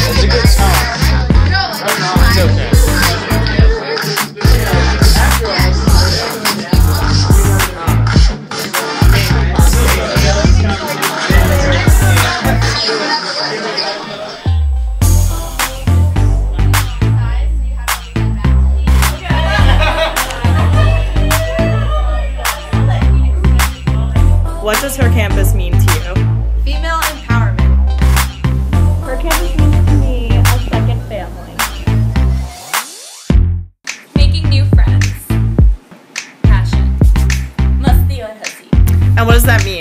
It's a good song. It's okay. What does her campus mean to you? Female empowerment. Her campus means to me a second family. Making new friends. Passion. Must be a hussy. And what does that mean?